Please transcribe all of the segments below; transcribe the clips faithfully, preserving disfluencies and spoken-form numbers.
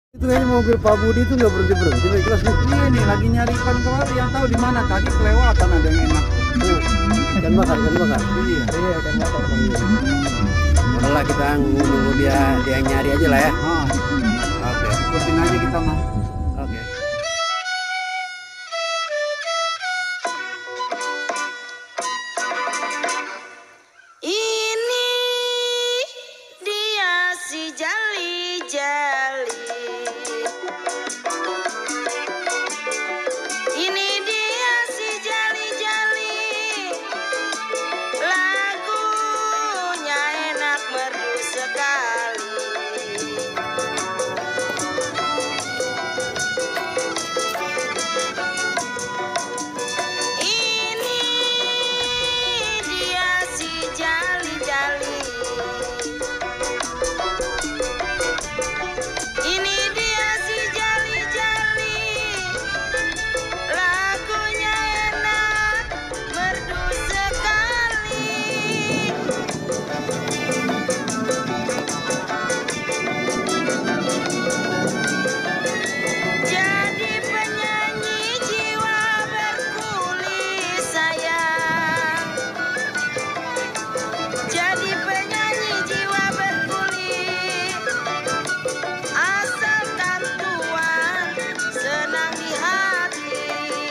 Itu kayaknya mobil Pak Budi itu nggak berhenti berhenti nih kelas nih. Iya nih lagi nyari ikan kemari, yang tahu di mana tadi kelewatan ada yang enak. Oh, ikan bakar, ikan bakar. Iya. Iya, ikan bakar. Udahlah kita nunggu dia dia yang nyari aja lah ya. Oh, Oke. ikutin aja kita mah. Oke. Ini dia si jali-jali. Ini dia si jali-jali. Lagunya enak merdu sekali. Ini dia si jali-jali. Ini dia si jali-jali. Lagunya enak merdu sekali. Jadi penyanyi jiwa berkulit sayang. Jadi penyanyi jiwa berkulit, asalkan Tuhan senang di hati.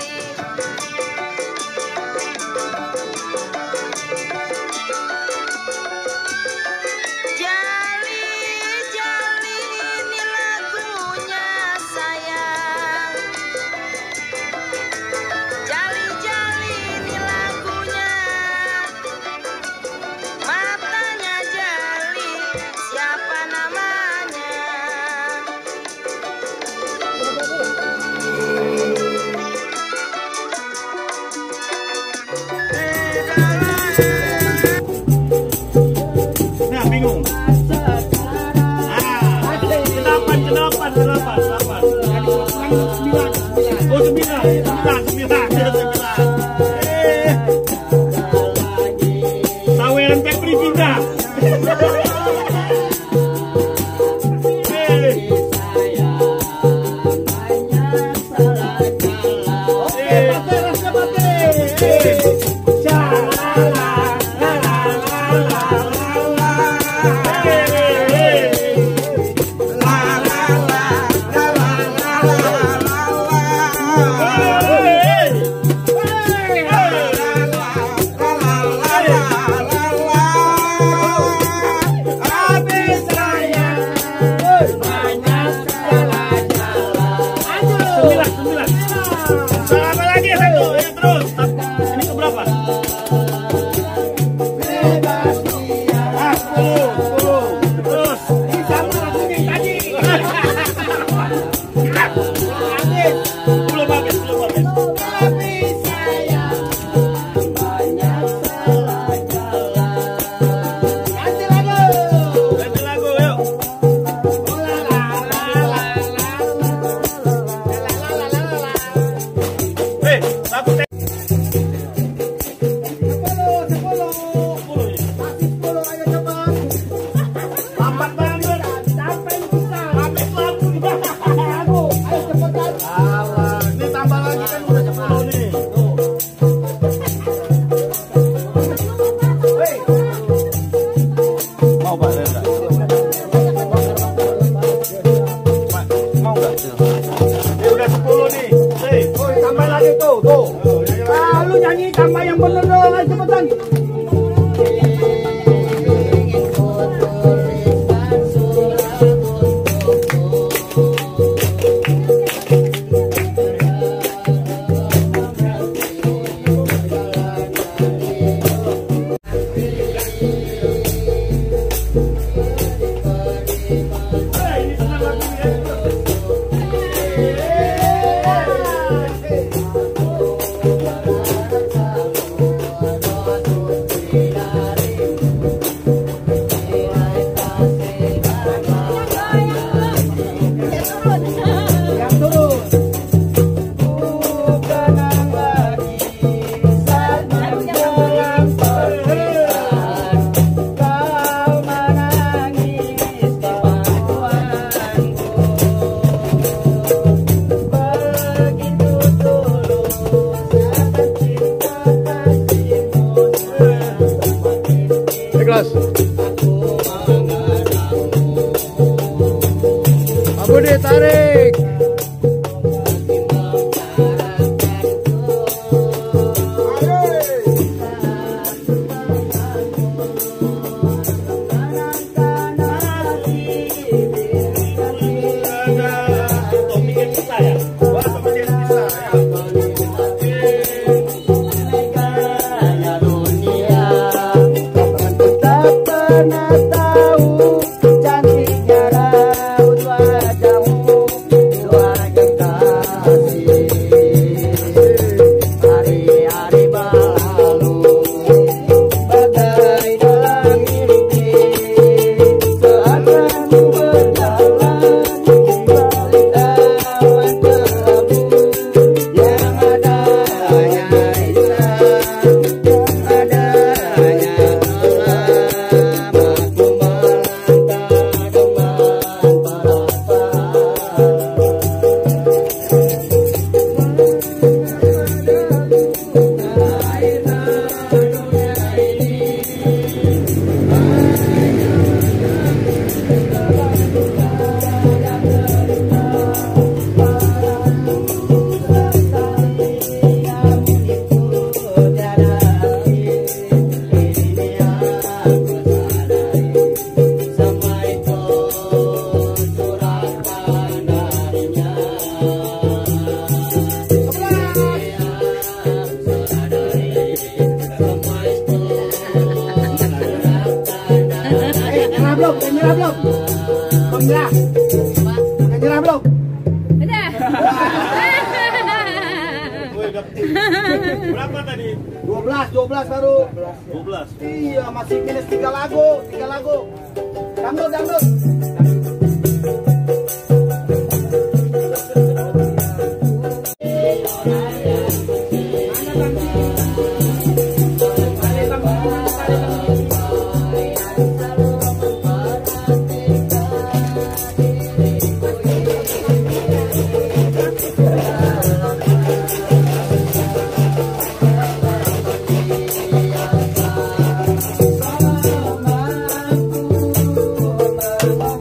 Jali, jali ini lagunya sayang. Jali, jali ini lagunya. Matanya jali, siapa namanya? Nah, bingung. Ah, delapan, delapan, delapan, delapan. Oh, sembilan, sembilan, sembilan, sembilan. Eh, Saweran Pepri pindah. Eh, eh, eh. Sembilan, sembilan. Sama lagi satu, ya terus. Ini keberapa? Ah, sepuluh, sepuluh. Terus. Ini sama lagunya yang tadi. Belum habis, belum habis. Ganti lagu, yuk. Hei, lagu te- Lambat banget. Habis lagu. Alah, ini tambah lagi kan udah sepuluh nih. Tuh. Hei. Mau Pak Renda? Pak, mau nggak? Ini udah sepuluh nih. Hei, oh, tambah lagi tuh, tuh. Ah, lu nyanyi tambah yang bener dong, ayo cepetan. Hei, ini senang lagunya. Budi tarik. Belum, udah nyerah belum? Belum nyerah? Udah nyerah belum? Udah. Berapa tadi? dua belas, dua belas baru. dua belas. Iya, masih minus tiga lagu, tiga lagu. Dangdut, dangdut. Bye.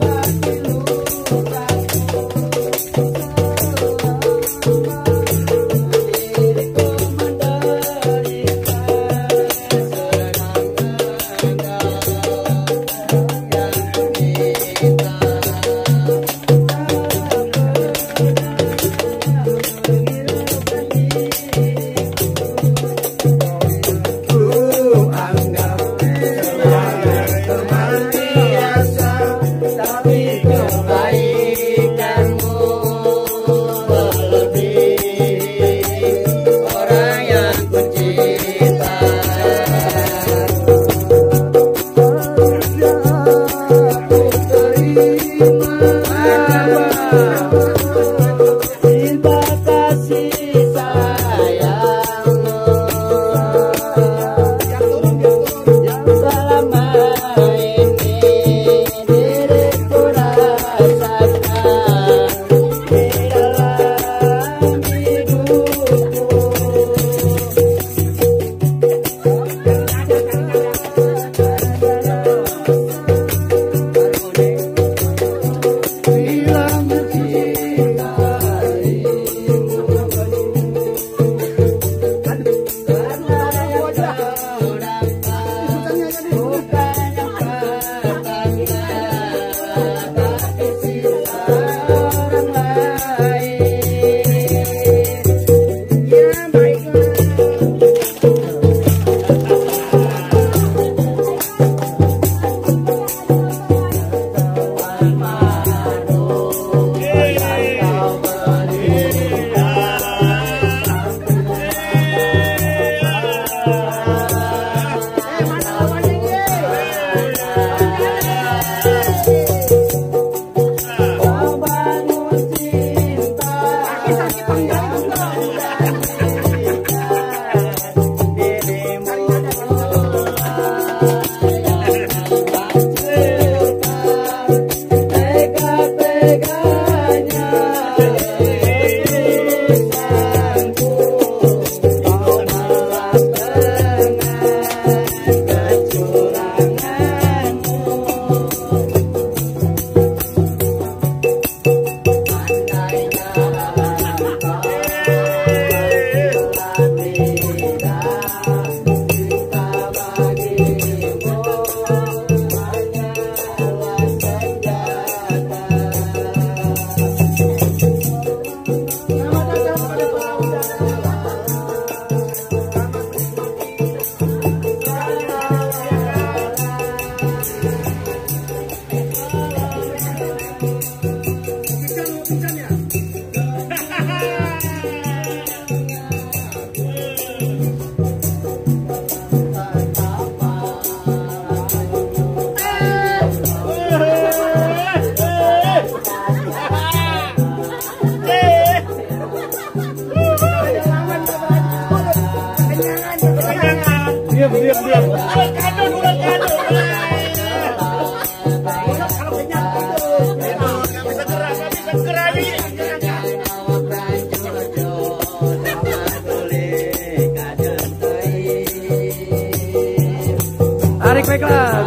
Sampai kelas.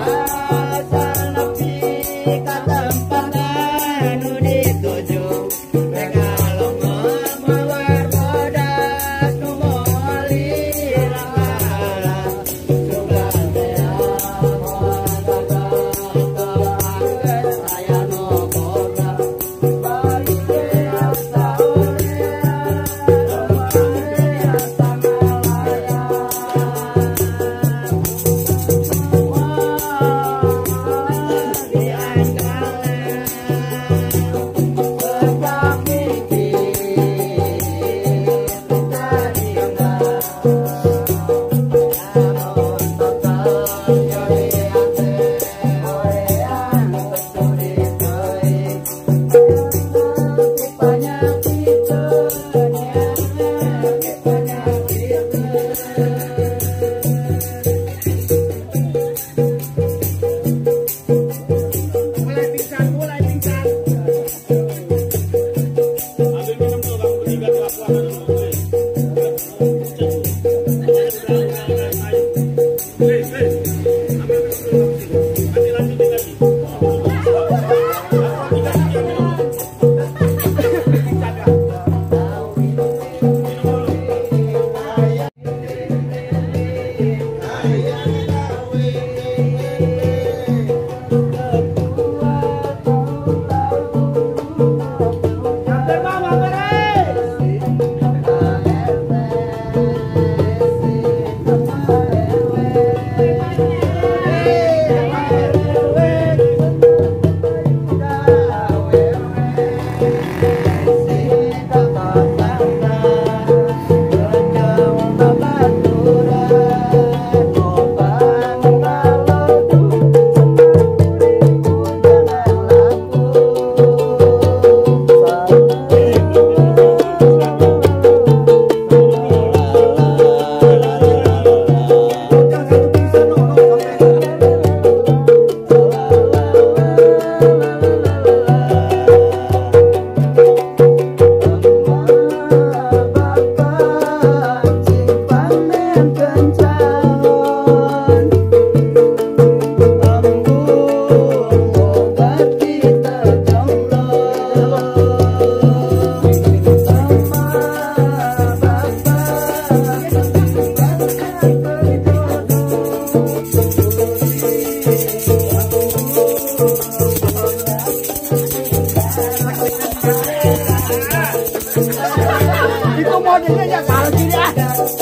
Itu modelnya ya kalau gini ah.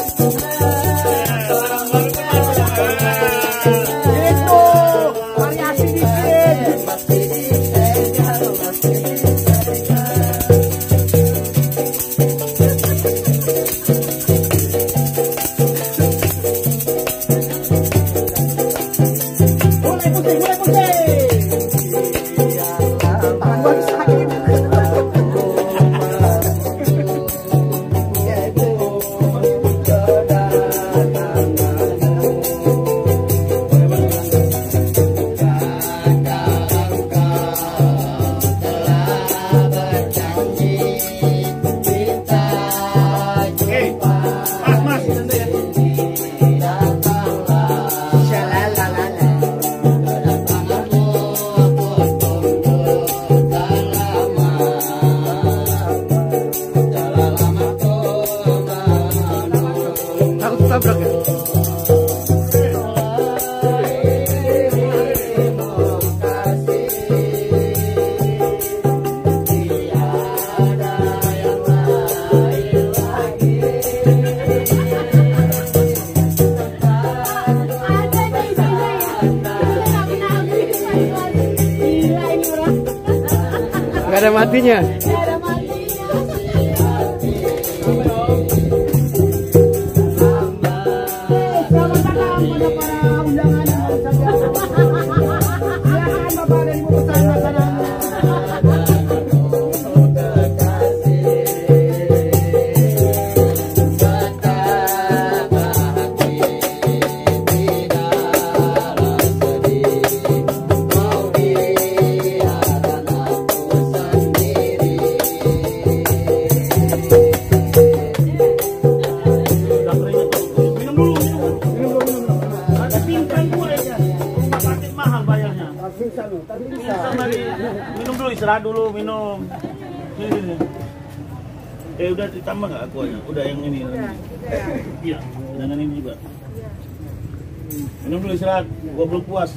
Itu variasi dikit. Mulai putih, mulai putih. Tangan gua sakit. Tabrak ya? Gak ada matinya. Sendiri minum. Sini, sini. Eh udah ditambah nggak akuanya? Udah yang ini. Iya. Dengan ini juga. Minum dulu istirahat. Gua belum puas.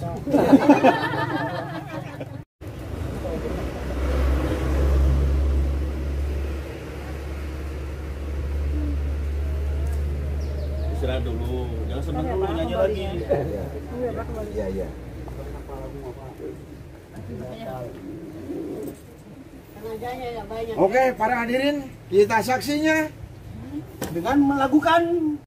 Istirahat dulu. Jangan senang dulu nyanyi lagi. Iya, iya. Oke, para hadirin, kita saksinya Dengan melakukan